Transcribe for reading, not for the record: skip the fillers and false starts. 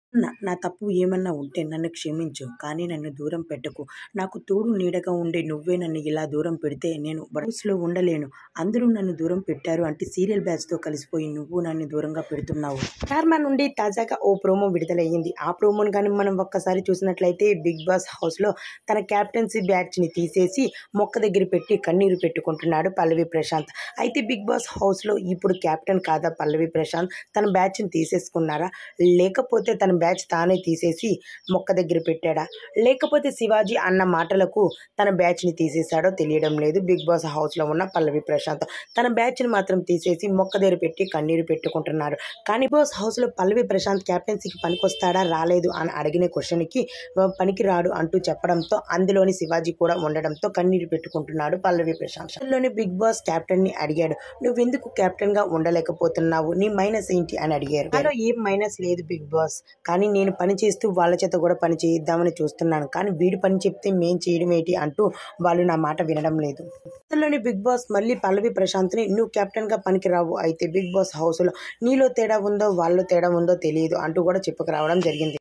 నా తప్పు ఏమన్నా ఉంటే నన్ను క్షమించు. కానీ నన్ను దూరం పెట్టకు. నాకు తోడు నీడగా ఉండే నువ్వే నన్ను ఇలా దూరం పెడితే నేను హౌస్‌లో ఉండలేను. అందరూ నన్ను దూరం పెట్టారు అంటే సీరియల్ బ్యాచ్‌తో కలిసిపోయి నువ్వు నన్ను దూరంగా పెడుతున్నావు. స్టార్మా నుండి తాజాగా ఓ ప్రోమో విడుదలయ్యింది. ఆ ప్రోమోను గాని మనం ఒక్కసారి చూసినట్లయితే బిగ్ బాస్ హౌస్‌లో తన కెప్టెన్సీ బ్యాచ్‌ని తీసేసి మొక్క దగ్గర పెట్టి కన్నీరు పెట్టుకుంటున్నాడు పల్లవి ప్రశాంత్. అయితే బిగ్ బాస్ హౌస్‌లో ఇప్పుడు కెప్టెన్ కాదా పల్లవి ప్రశాంత్? తన బ్యాచ్‌ని తీసేసుకున్నారా? లేకపోతే తన బ్యాచ్ తానే తీసేసి మొక్క దగ్గర పెట్టాడా? లేకపోతే శివాజీ అన్న మాటలకు తన బ్యాచ్ని తీసేశాడో తెలియడం లేదు. బిగ్ బాస్ హౌస్లో ఉన్న పల్లవి ప్రశాంత్ తన బ్యాచ్ని మాత్రం తీసేసి మొక్క దగ్గర పెట్టి కన్నీరు పెట్టుకుంటున్నాడు. కానీ బిగ్ బాస్ హౌస్లో పల్లవి ప్రశాంత్ క్యాప్టెన్సీకి పనికొస్తాడా రాలేదు అని అడిగిన క్వశ్చన్కి పనికి రాడు అంటూ చెప్పడంతో అందులోని శివాజీ కూడా ఉండడంతో కన్నీరు పెట్టుకుంటున్నాడు పల్లవి ప్రశాంత్. అందులోని బిగ్ బాస్ కెప్టెన్ని అడిగాడు, నువ్వెందుకు కెప్టెన్గా ఉండలేకపోతున్నావు? నీ మైనస్ ఏంటి అని అడిగారు. నాలో ఏం మైనస్ లేదు బిగ్ బాస్, కానీ నేను పని చేస్తూ వాళ్ళ చేత కూడా పని చేయిద్దామని చూస్తున్నాను. కానీ వీడు పని చెప్తే మేం చేయడం ఏంటి అంటూ వాళ్ళు నా మాట వినడం లేదు. అందులోని బిగ్ బాస్ మళ్ళీ పల్లవి ప్రశాంత్ని నువ్వు కెప్టెన్గా పనికిరావు, అయితే బిగ్ బాస్ హౌస్లో నీలో తేడా ఉందో వాళ్ళలో తేడా ఉందో తెలియదు అంటూ కూడా చెప్పుకు రావడం జరిగింది.